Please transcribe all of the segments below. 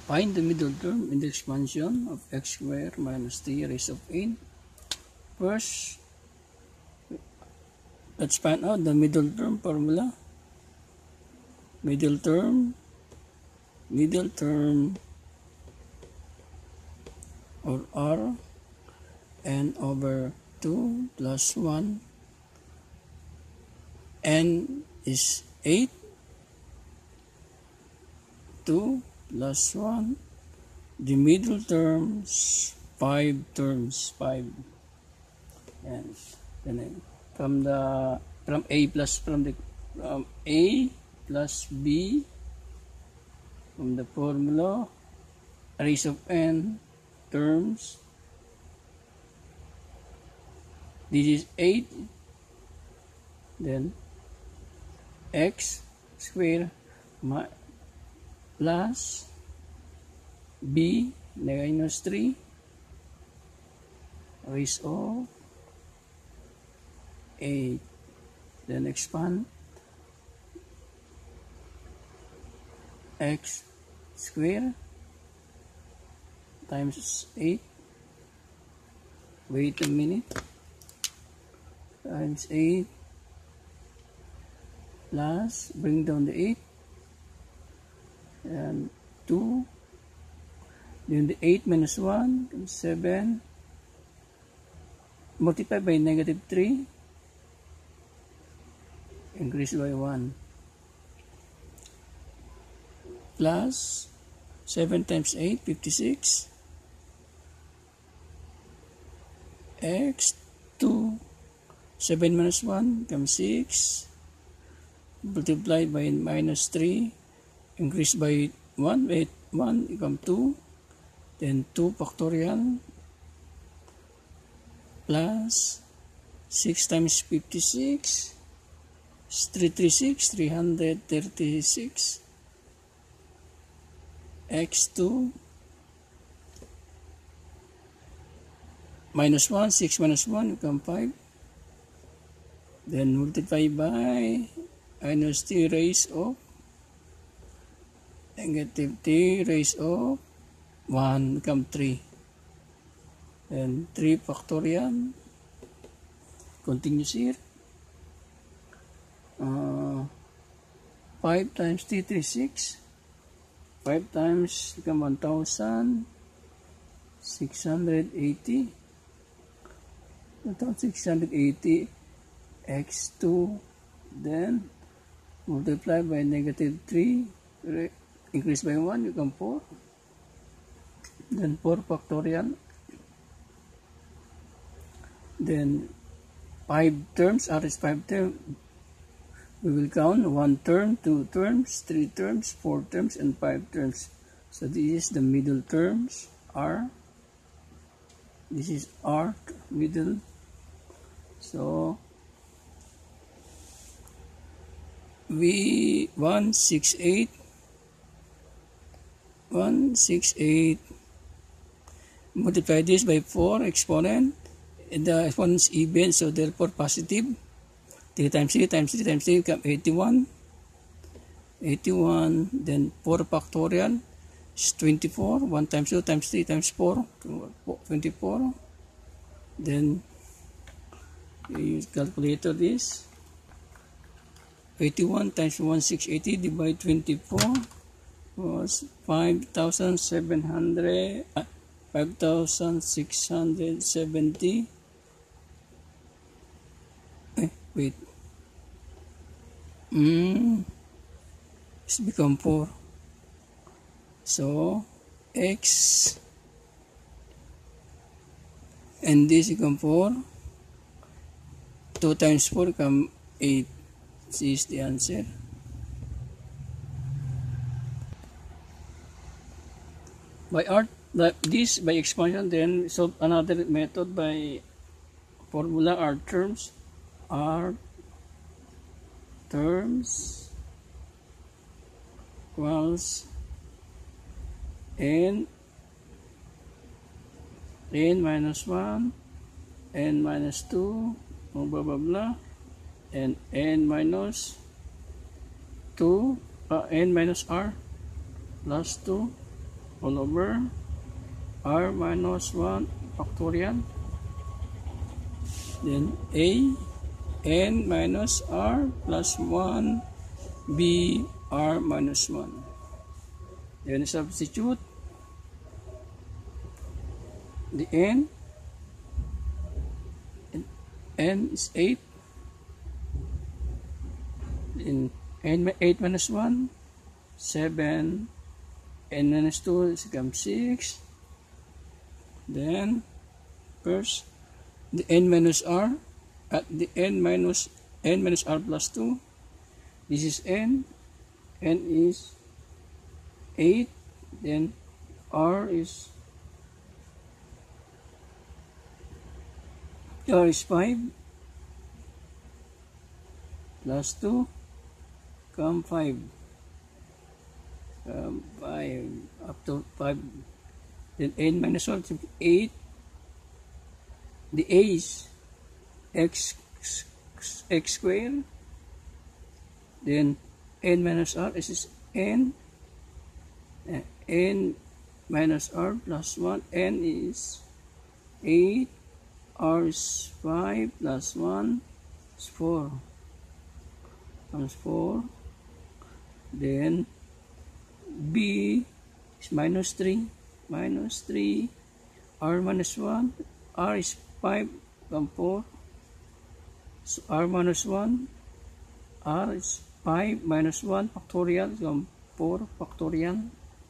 Find the middle term in the expansion of x squared minus t raised of 8. First, let's find out the middle term formula. Middle term or r n over 2 plus 1. N is 8. 2 plus 1. The middle terms, 5 terms, 5. And then from A plus B, from the formula, raised of n terms, this is 8, then x squared plus b minus 3 raised of 8, then expand x squared times 8, wait a minute, times 8 plus, bring down the 8, and 2, then the 8 minus 1, 7, multiply by negative 3, increase by 1, plus 7 times 8, 56, x 2, 7 minus 1 becomes 6, multiplied by minus 3, increase by 1, 1 become 2, then 2 factorial plus 6 times 56 is 336, x2 minus 1, 6 minus 1 become 5, then multiply by minus t raised of negative t raised of 1 become 3, and 3 factorial continues here, 5 times t 36, 5 times become 1680, 1680 x2, then multiply by negative 3, increase by 1, become 4, then 4 factorial, then 5 terms, R is 5 terms, we will count 1 term, 2 terms, 3 terms, 4 terms, and 5 terms. So this is the middle terms, R, this is R, middle, so we 168 multiply this by 4 exponent, and the exponent is even, so therefore positive. 3 times 3 times 3 times 3 become 81, then 4 factorial is 24, 1 times 2 times 3 times 4, 24, then you use calculator this, 81 times 1680 divide 24 was 5670, wait, it's become 4, so x and this become 4, 2 times 4 become 8, this is the answer. By by expansion, then solve another method by formula R terms equals n minus 1, n minus 2, blah blah blah, and n minus 2, n minus r plus 2 all over r minus 1 factorial. Then a n minus r plus 1 b r minus 1. Then substitute the n is 8. In n 8 minus 1 7, n minus 2 becomes 6. Then first the n minus r at the n minus r plus 2. This is n is 8, then r is 5 plus 2 come 5 up to 5. Then n minus 1 is 8. The a is x squared. Then n minus r is n. N minus r plus 1. N is 8. R is 5 plus 1 is 4. Comes 4. Then b is minus 3. Minus 3. R minus 1. R is 5 come 4. So r minus 1. R is 5 minus 1 factorial come 4 factorial.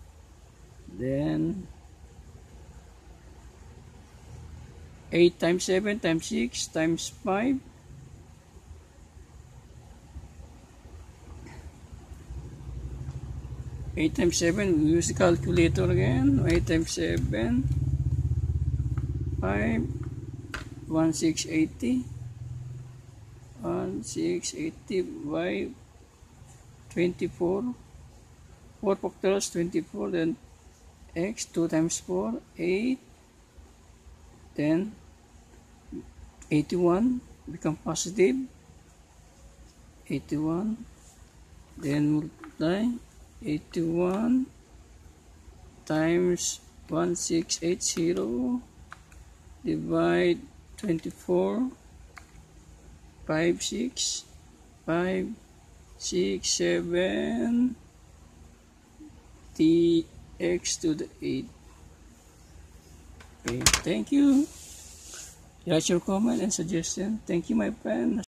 Then 8 times 7 times 6 times 5. 8 times 7, we use the calculator again. 8 times 7, 5, 1680. 1680 by 24. 4 factorial is 24, then x, 2 times 4, 8. Then 81 become positive. 81. Then multiply 81 times 1680 divide 24. 5, 6, 5, 6, 7, x to the 8. Okay, thank you. That's your comment and suggestion. Thank you, my friend.